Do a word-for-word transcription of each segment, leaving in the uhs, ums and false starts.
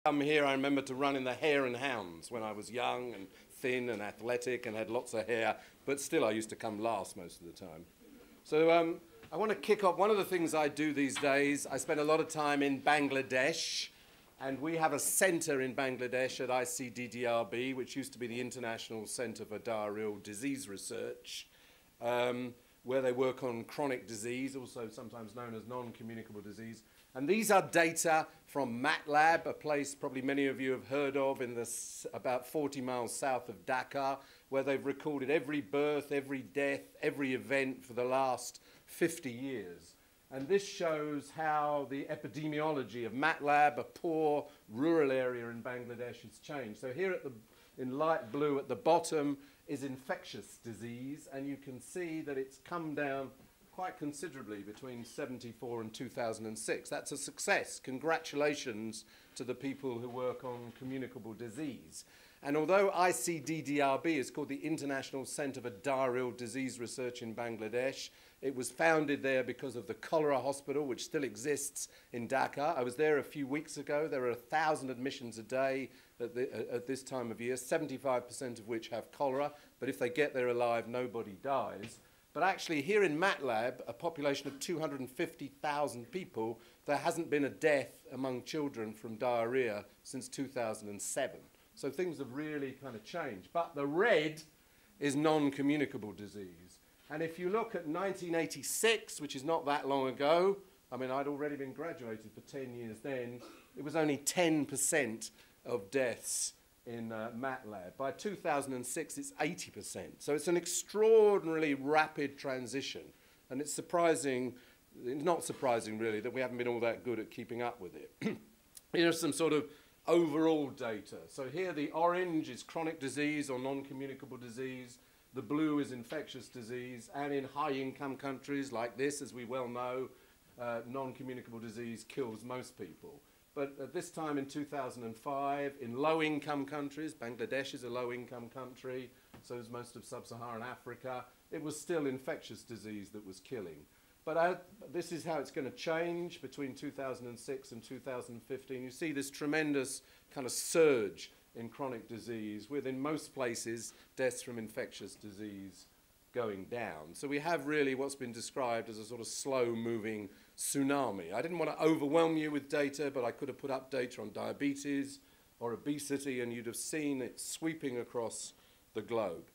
Come here, I remember to run in the Hare and Hounds when I was young and thin and athletic and had lots of hair, but still I used to come last most of the time. So um, I want to kick off. One of the things I do these days, I spend a lot of time in Bangladesh, and we have a center in Bangladesh at I C D D R B, which used to be the International Center for Diarrheal Disease Research, um, where they work on chronic disease, also sometimes known as non-communicable disease. And these are data from MATLAB, a place probably many of you have heard of in this, about forty miles south of Dhaka, where they've recorded every birth, every death, every event for the last fifty years. And this shows how the epidemiology of MATLAB, a poor rural area in Bangladesh, has changed. So here at the, in light blue at the bottom is infectious disease, and you can see that it's come down quite considerably between seventy-four and two thousand six. That's a success. Congratulations to the people who work on communicable disease. And although I C D D R B is called the International Center for Diarrheal Disease Research in Bangladesh, it was founded there because of the cholera hospital, which still exists in Dhaka. I was there a few weeks ago. There are a thousand admissions a day at, the, at this time of year, seventy-five percent of which have cholera. But if they get there alive, nobody dies. But actually, here in MATLAB, a population of two hundred fifty thousand people, there hasn't been a death among children from diarrhea since two thousand seven. So things have really kind of changed. But the red is non-communicable disease. And if you look at nineteen eighty-six, which is not that long ago, I mean, I'd already been graduated for ten years then, it was only ten percent of deaths in uh, MATLAB. By two thousand six, it's eighty percent. So it's an extraordinarily rapid transition. And it's surprising, it's not surprising really, that we haven't been all that good at keeping up with it. Here are some sort of overall data. So here the orange is chronic disease or non-communicable disease. The blue is infectious disease. And in high-income countries like this, as we well know, uh, non-communicable disease kills most people. But at this time in two thousand five, in low-income countries, Bangladesh is a low-income country, so is most of sub-Saharan Africa, it was still infectious disease that was killing. But uh, this is how it's going to change between two thousand six and two thousand fifteen. You see this tremendous kind of surge in chronic disease, with in most places deaths from infectious disease going down. So we have really what's been described as a sort of slow-moving tsunami. I didn't want to overwhelm you with data, but I could have put up data on diabetes or obesity, and you'd have seen it sweeping across the globe.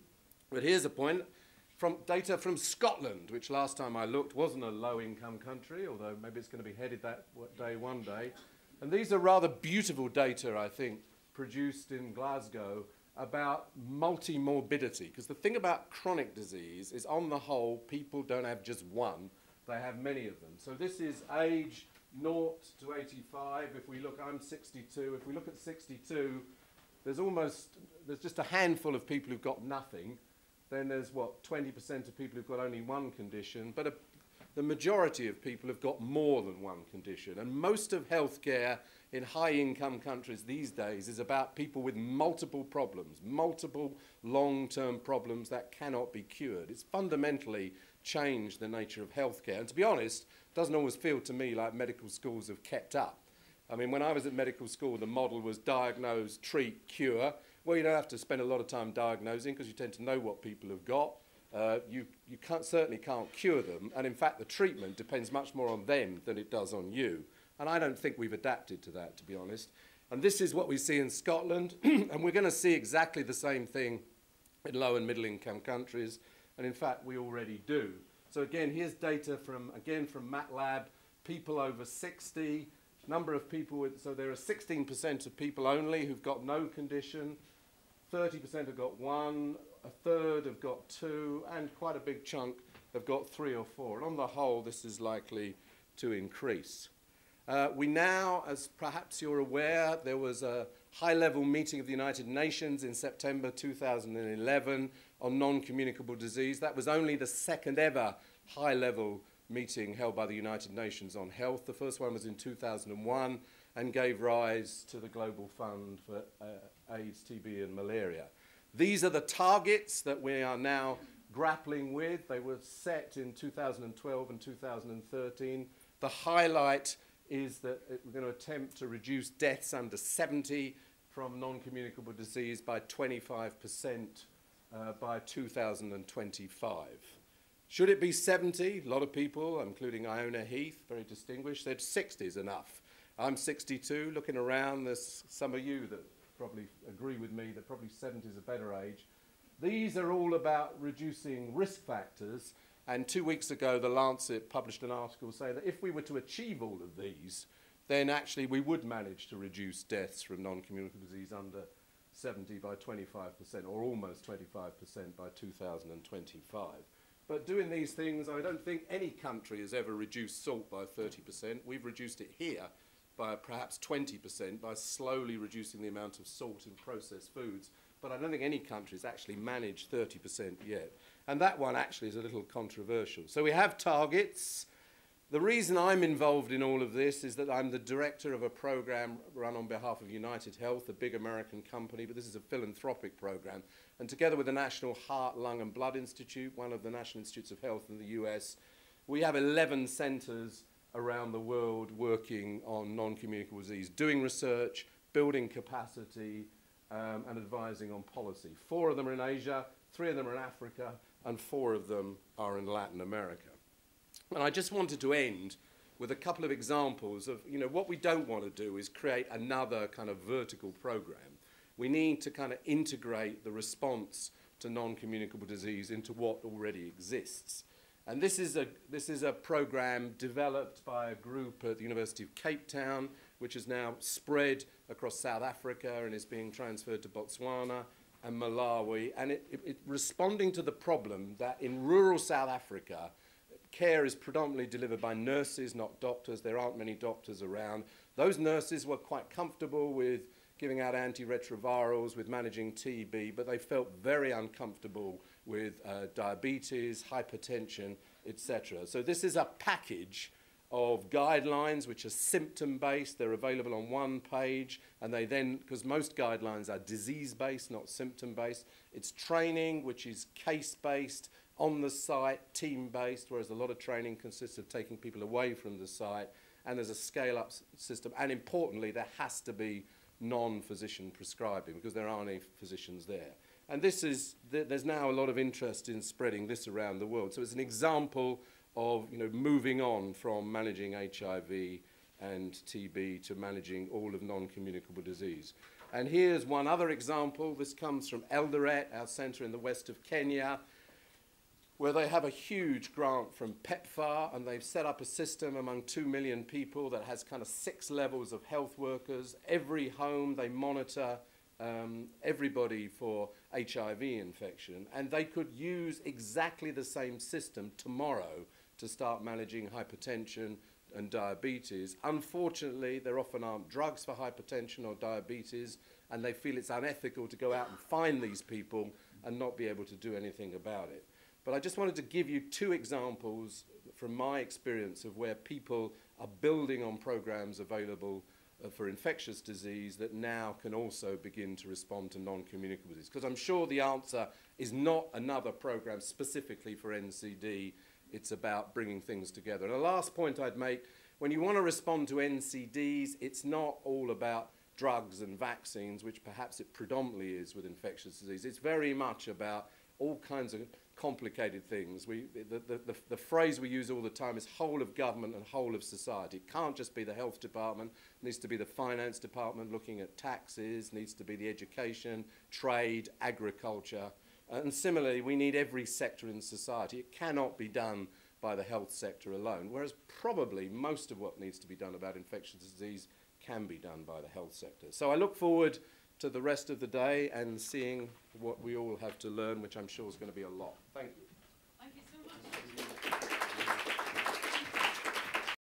But here's a point. From data from Scotland, which last time I looked wasn't a low-income country, although maybe it's going to be headed that day one day. And these are rather beautiful data, I think, produced in Glasgow about multi-morbidity. Because the thing about chronic disease is, on the whole, people don't have just one. They have many of them. So this is age zero to eighty-five. If we look, I'm sixty-two. If we look at sixty-two, there's almost, there's just a handful of people who've got nothing. Then there's, what, twenty percent of people who've got only one condition. But a, the majority of people have got more than one condition. And most of healthcare in high-income countries these days is about people with multiple problems, multiple long-term problems that cannot be cured. It's fundamentally changed the nature of healthcare. And to be honest, it doesn't always feel to me like medical schools have kept up. I mean, when I was at medical school, the model was diagnose, treat, cure. Well, you don't have to spend a lot of time diagnosing because you tend to know what people have got. Uh, you you can't, certainly can't cure them. And in fact, the treatment depends much more on them than it does on you. And I don't think we've adapted to that, to be honest. And this is what we see in Scotland. And we're going to see exactly the same thing in low and middle income countries. And in fact, we already do. So again, here's data from, again, from MATLAB, people over sixty, number of people with, so there are sixteen percent of people only who've got no condition, thirty percent have got one, a third have got two, and quite a big chunk have got three or four. And on the whole, this is likely to increase. Uh, we now, as perhaps you're aware, there was a high-level meeting of the United Nations in September two thousand eleven on non-communicable disease. That was only the second ever high-level meeting held by the United Nations on health. The first one was in two thousand one and gave rise to the Global Fund for uh, AIDS, T B and malaria. These are the targets that we are now grappling with. They were set in two thousand twelve and two thousand thirteen. The highlight is that it, we're going to attempt to reduce deaths under seventy from non-communicable disease by twenty-five percent uh, by two thousand twenty-five. Should it be seventy? A lot of people, including Iona Heath, very distinguished, said sixty is enough. I'm sixty-two, looking around, there's some of you that probably agree with me that probably seventy is a better age. These are all about reducing risk factors, and two weeks ago The Lancet published an article saying that if we were to achieve all of these, then actually we would manage to reduce deaths from non-communicable disease under seventy by twenty-five percent, or almost twenty-five percent by two thousand twenty-five. But doing these things, I don't think any country has ever reduced salt by thirty percent. We've reduced it here by perhaps twenty percent by slowly reducing the amount of salt in processed foods. But I don't think any country has actually managed thirty percent yet. And that one actually is a little controversial. So we have targets. The reason I'm involved in all of this is that I'm the director of a program run on behalf of United Health, a big American company, but this is a philanthropic program. And together with the National Heart, Lung and Blood Institute, one of the National Institutes of Health in the U S, we have eleven centers around the world working on non-communicable disease, doing research, building capacity, um, and advising on policy. Four of them are in Asia, three of them are in Africa, and four of them are in Latin America. And I just wanted to end with a couple of examples of, you know, what we don't want to do is create another kind of vertical program. We need to kind of integrate the response to non-communicable disease into what already exists. And this is a, this is a program developed by a group at the University of Cape Town, which has now spread across South Africa and is being transferred to Botswana and Malawi. And it, it, it responding to the problem that in rural South Africa, care is predominantly delivered by nurses, not doctors. There aren't many doctors around. Those nurses were quite comfortable with giving out antiretrovirals, with managing T B, but they felt very uncomfortable with uh, diabetes, hypertension, et cetera. So this is a package of guidelines which are symptom-based. They're available on one page, and they then, because most guidelines are disease-based, not symptom-based. It's training, which is case-based, on the site, team-based, whereas a lot of training consists of taking people away from the site, and there's a scale-up system, and importantly, there has to be non-physician prescribing because there aren't any physicians there. And this is, th there's now a lot of interest in spreading this around the world. So it's an example of, you know, moving on from managing H I V and T B to managing all of non-communicable disease. And here's one other example. This comes from Eldoret, our centre in the west of Kenya, where they have a huge grant from PEPFAR, and they've set up a system among two million people that has kind of six levels of health workers. Every home, they monitor um, everybody for H I V infection, and they could use exactly the same system tomorrow to start managing hypertension and diabetes. Unfortunately, there often aren't drugs for hypertension or diabetes, and they feel it's unethical to go out and find these people and not be able to do anything about it. But I just wanted to give you two examples from my experience of where people are building on programs available uh, for infectious disease that now can also begin to respond to non-communicable disease. Because I'm sure the answer is not another program specifically for N C D. It's about bringing things together. And the last point I'd make, when you want to respond to N C Ds, it's not all about drugs and vaccines, which perhaps it predominantly is with infectious disease. It's very much about all kinds of complicated things. We, the, the, the, the phrase we use all the time is whole of government and whole of society. It can't just be the health department. It needs to be the finance department looking at taxes, needs to be the education, trade, agriculture. And similarly, we need every sector in society. It cannot be done by the health sector alone, whereas probably most of what needs to be done about infectious disease can be done by the health sector. So I look forward to the rest of the day and seeing what we all have to learn, which I'm sure is going to be a lot. Thank you.